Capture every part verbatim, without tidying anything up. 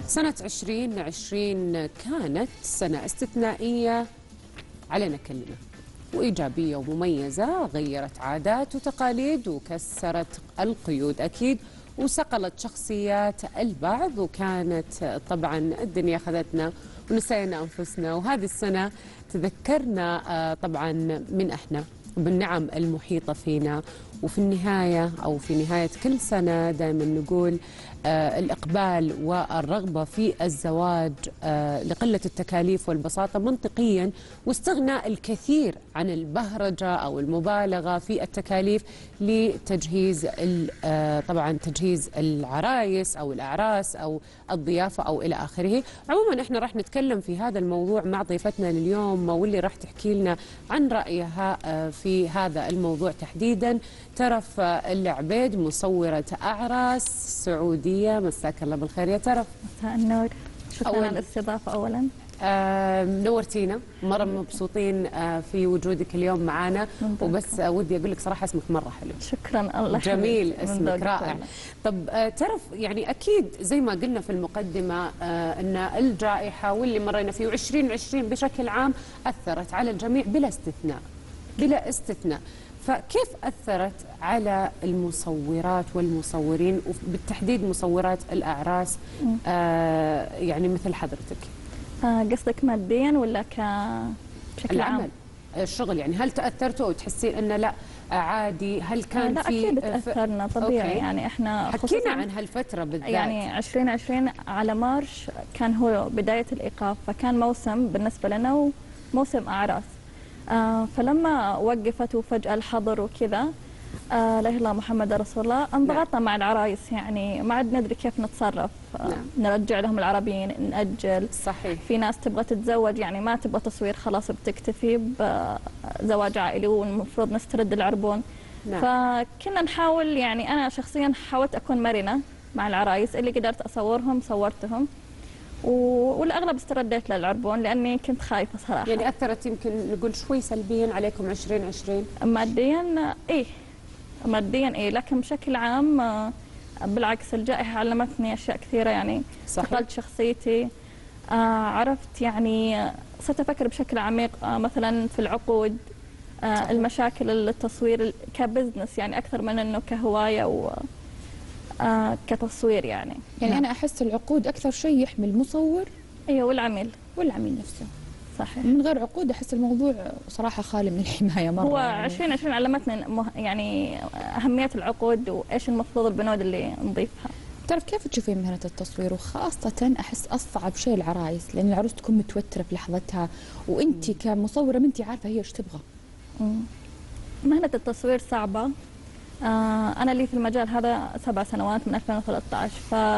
سنة عشرين عشرين كانت سنة استثنائية علينا كلنا، وإيجابية ومميزة، غيرت عادات وتقاليد وكسرت القيود أكيد، وصقلت شخصيات البعض، وكانت طبعا الدنيا أخذتنا ونسينا أنفسنا. وهذه السنة تذكرنا طبعا من إحنا بالنعم المحيطة فينا. وفي النهاية أو في نهاية كل سنة دائما نقول آه الإقبال والرغبة في الزواج آه لقلة التكاليف والبساطة منطقيا، واستغناء الكثير عن البهرجة أو المبالغة في التكاليف لتجهيز آه طبعا تجهيز العرايس أو الأعراس أو الضيافة أو إلى آخره. عموما احنا راح نتكلم في هذا الموضوع مع ضيفتنا لليوم، واللي راح تحكي لنا عن رأيها آه في هذا الموضوع تحديدا. ترف العبيد، مصورة أعراس سعودية. مساك الله بالخير يا ترف. مساء النور، شكرا على الاستضافة. أولا آه نورتينا، مرة مبسوطين آه في وجودك اليوم معنا، وبس آه ودي أقول لك صراحة اسمك مرة حلو. شكرا، الله جميل اسمك، رائع. طب آه ترف، يعني أكيد زي ما قلنا في المقدمة آه أن الجائحة واللي مرينا فيه وعشرين عشرين بشكل عام أثرت على الجميع بلا استثناء بلا استثناء. فكيف أثرت على المصورات والمصورين، وبالتحديد مصورات الأعراس آه يعني مثل حضرتك؟ آه قصدك ماديا ولا ك بشكل العمل عام؟ الشغل يعني، هل تأثرتوا أو تحسين أنه لا عادي؟ هل كان آه لا في أكيد تأثرنا طبيعي. أوكي. يعني إحنا حكينا عن هالفترة بالذات. يعني عشرين عشرين على مارش كان هو بداية الإيقاف، فكان موسم بالنسبة لنا وموسم أعراس. آه فلما وقفت وفجأة الحظر وكذا، آه لا إله إلا الله محمد رسول الله، انضغطنا نعم. مع العرايس، يعني ما عاد ندري كيف نتصرف. آه نعم. نرجع لهم العربيين، نأجل. صحيح. في ناس تبغى تتزوج، يعني ما تبغى تصوير، خلاص بتكتفي بزواج عائلي والمفروض نسترد العربون. نعم. فكنا نحاول، يعني أنا شخصيا حاولت أكون مرنة مع العرايس، اللي قدرت أصورهم صورتهم، والاغلب استرديت للعربون لاني كنت خايفه صراحه. يعني اثرت يمكن نقول شوي سلبيا عليكم عشرين عشرين؟ ماديا ايه، ماديا ايه، لكن بشكل عام بالعكس الجائحه علمتني اشياء كثيره. يعني صقلت شخصيتي، آه عرفت، يعني صرت افكر بشكل عميق آه مثلا في العقود، آه المشاكل، التصوير كبزنس، يعني اكثر من انه كهوايه و آه كتصوير. يعني يعني نعم. أنا أحس العقود أكثر شيء يحمل المصور. أيوه، والعميل والعميل نفسه. صحيح. من غير عقود أحس الموضوع صراحة خالي من الحماية مرة. هو يعني عشرين عشرين علمتنا يعني أهمية العقود وإيش المفروض البنود اللي نضيفها. تعرف كيف تشوفين مهنة التصوير؟ وخاصة أحس أصعب شيء العرايس، لأن العروس تكون متوترة في لحظتها، وأنت كمصورة ما أنت عارفة هي إيش تبغى. مهنة التصوير صعبة. آه أنا لي في المجال هذا سبع سنوات من ألفين وثلاثة عشر،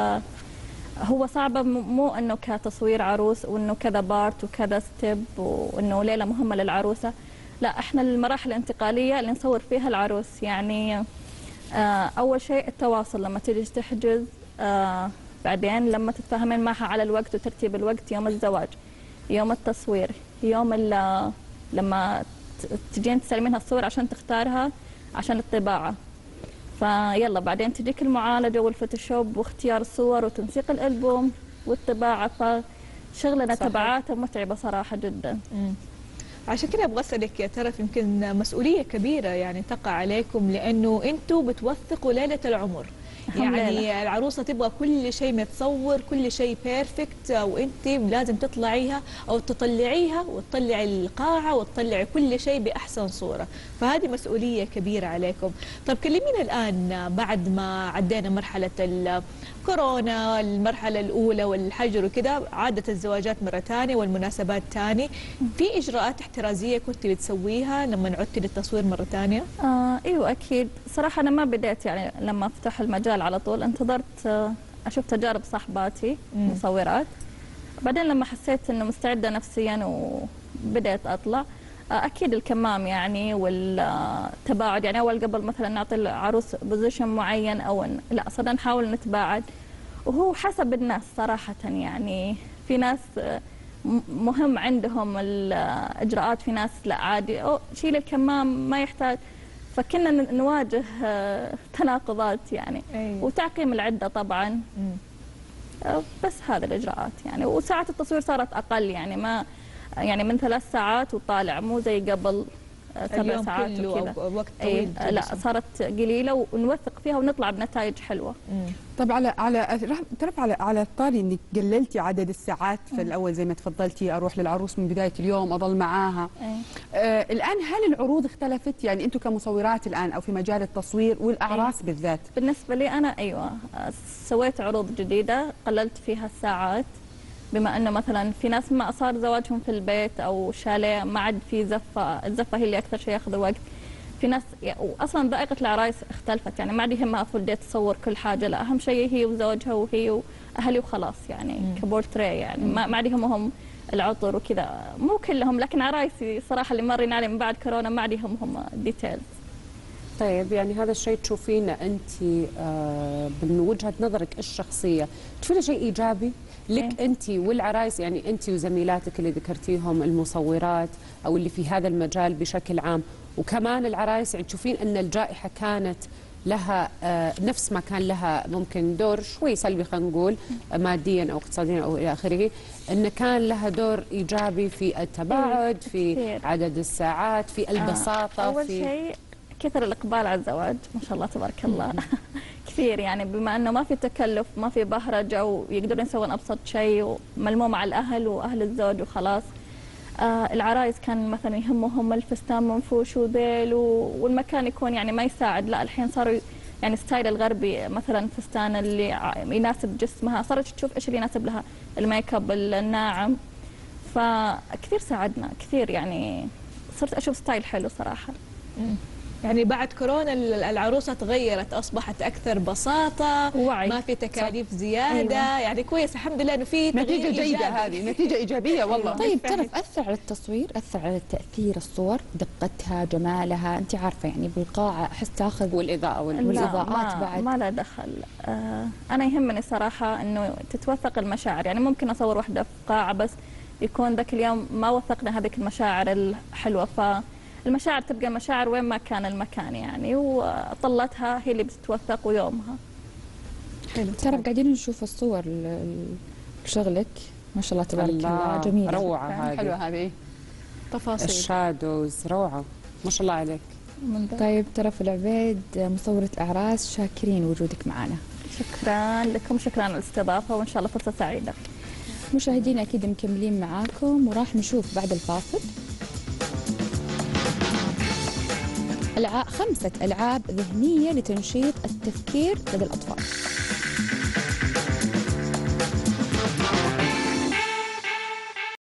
فهو صعبة مو أنه كتصوير عروس وأنه كذا بارت وكذا ستيب وأنه ليلة مهمة للعروسة. لا، إحنا المراحل الانتقالية اللي نصور فيها العروس. يعني آه أول شيء التواصل لما تيجي تحجز، آه بعدين لما تتفاهمين معها على الوقت وترتيب الوقت، يوم الزواج، يوم التصوير، يوم لما تجين تسلمينها الصور عشان تختارها عشان الطباعة. فيلا بعدين تجيك المعالجة والفوتوشوب واختيار الصور وتنسيق الألبوم والطباعة. فشغلنا تبعاتها متعبة صراحة جدا. مم. عشان كده ابغى اسالك يا ترف، يمكن مسؤولية كبيرة يعني تقع عليكم، لأنه أنتم بتوثقوا ليلة العمر. يعني ليلة. العروسة تبغى كل شيء متصور، كل شيء بيرفكت، وانت لازم تطلعيها او تطلعيها وتطلعي القاعة وتطلعي كل شيء بأحسن صورة، فهذه مسؤولية كبيرة عليكم. طب كلمينا الآن بعد ما عدينا مرحلة الكورونا، المرحلة الأولى والحجر وكذا، عادت الزواجات مرة ثانية والمناسبات ثاني، في إجراءات احترازية كنت بتسويها لما عدتي للتصوير مرة ثانية؟ آه ايوه اكيد. صراحة أنا ما بديت يعني لما فتح المجال على طول، انتظرت اشوف تجارب صاحباتي مصورات، بعدين لما حسيت انه مستعده نفسيا وبدأت اطلع. اكيد الكمام يعني والتباعد، يعني اول قبل مثلا نعطي العروس بوزيشن معين او لا، صرنا نحاول نتباعد، وهو حسب الناس صراحه. يعني في ناس مهم عندهم الاجراءات، في ناس لا عادي، أو شيل الكمام ما يحتاج. فكنا نواجه تناقضات يعني. أيوة. وتعقيم العدة طبعا. آه، بس هذا الإجراءات يعني. وساعات التصوير صارت أقل يعني، ما يعني من ثلاث ساعات وطالع، مو زي قبل آه، سبع اليوم ساعات كله وكذا. أو وقت أي طويل. آه، لا صارت قليلة ونوثق فيها ونطلع بنتائج حلوة. مم. طب على على تعرف على على الطاري انك قللتي عدد الساعات في الاول زي ما تفضلتي، اروح للعروس من بدايه اليوم اضل معاها. أي. آه الان هل العروض اختلفت؟ يعني انتم كمصورات الان او في مجال التصوير والاعراس أي. بالذات؟ بالنسبة لي أنا أيوة آه، سويت عروض جديدة قللت فيها الساعات، بما أنه مثلا في ناس ما صار زواجهم في البيت أو شاليه ما عاد في زفة، الزفة هي اللي أكثر شيء ياخذ وقت. في ناس واصلا ذائقه العرايس اختلفت يعني، ما عاد يهمها فول دي تصور كل حاجه، لا اهم شيء هي وزوجها وهي واهلي وخلاص يعني كبورتريه يعني. ما ما عاد يهمهم العطر وكذا، مو كلهم لكن عرايسي صراحه اللي مرينا عليه من بعد كورونا ما عاد يهمهم الديتيلز. طيب يعني هذا الشيء تشوفينه انت آه من وجهه نظرك الشخصيه تشوفينه شيء ايجابي لك إيه. انت والعرايس؟ يعني انت وزميلاتك اللي ذكرتيهم المصورات او اللي في هذا المجال بشكل عام، وكمان العرايس، يعني تشوفين ان الجائحه كانت لها آه نفس ما كان لها ممكن دور شوي سلبي خلينا نقول ماديا او اقتصاديا او الى اخره، ان كان لها دور ايجابي في التباعد، في كثير. عدد الساعات، في البساطه، أول في شيء كثر الإقبال على الزواج ما شاء الله تبارك الله كثير يعني، بما أنه ما في تكلف ما في بهرجة ويقدرون يسوون أبسط شيء وملموم على الأهل وأهل الزوج وخلاص. آه العرايس كان مثلا يهمهم الفستان منفوش وذيل والمكان يكون يعني ما يساعد، لا الحين صاروا يعني ستايل الغربي مثلا فستان اللي يناسب جسمها، صارت تشوف ايش اللي يناسب لها، الميك اب الناعم، فكثير ساعدنا كثير يعني، صرت اشوف ستايل حلو صراحه. مم. يعني بعد كورونا العروسة تغيرت، أصبحت أكثر بساطة، وعي. ما في تكاليف زيادة. أيوة. يعني كويس الحمد لله إنه في نتيجة جيدة إيجابي. هذه نتيجة إيجابية والله. طيب ترى أثر على التصوير، أثر على تأثير الصور، دقتها، جمالها، أنت عارفة يعني بالقاعة أحس تاخذ والإضاءة والإضاءات ما بعد. ما له دخل. آه أنا يهمني صراحة إنه تتوثق المشاعر، يعني ممكن أصور واحدة في قاعة بس يكون ذاك اليوم ما وثقنا هذيك المشاعر الحلوة، ف المشاعر تبقى مشاعر وين ما كان المكان يعني، وطلتها هي اللي بتتوثق ويومها. حلو. ترى قاعدين نشوف الصور لشغلك ما شاء الله تبارك الله جميلة روعة هذه، حلوة هذه تفاصيل الشادوز روعة ما شاء الله عليك. طيب ترى العبيد مصورة أعراس شاكرين وجودك معنا. شكرا لكم، شكرا على الاستضافة وإن شاء الله فرصة سعيدة. مشاهدينا أكيد مكملين معاكم وراح نشوف بعد الفاصل الع... خمسة ألعاب ذهنية لتنشيط التفكير لدى الأطفال.